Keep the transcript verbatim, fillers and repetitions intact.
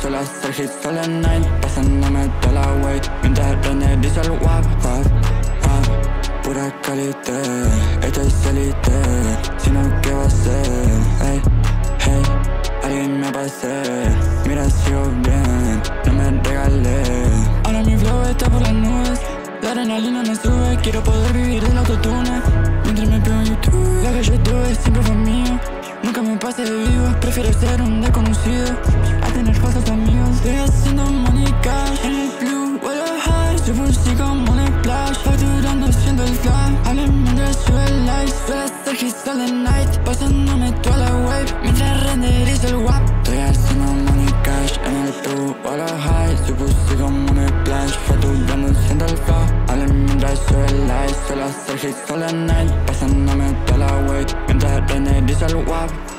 Solo hacer hits all the night, pasándome toda la weight. Mientras renderizo el wap, wap, wap. Pura calité, esto es élite. Si no, ¿qué va a hacer? Hey, hey, alguien me pasé. Mira, sigo bien, no me regalé. Ahora mi flow está por las nubes, la adrenalina me sube. Quiero poder vivir del autotune mientras me pego en YouTube. Lo que yo tuve siempre fue mío, nunca me pasé de vivo. Prefiero ser un desconocido a tener falsos amigos. Estoy haciendo money cash en el blue, vuelo high. Super sick como en el splash, facturando siendo el fly. Hablen mientras sube el light, suelo hacer hits all the night, pasándome toda la wave mientras renderizo el wap. Estoy haciendo money cash en el blue, vuelo high. Super sick como en el splash, facturando siendo el fly. Hablen mientras sube el light, suelo hacer hits all the night, pasándome toda la wave mientras renderizo el wap.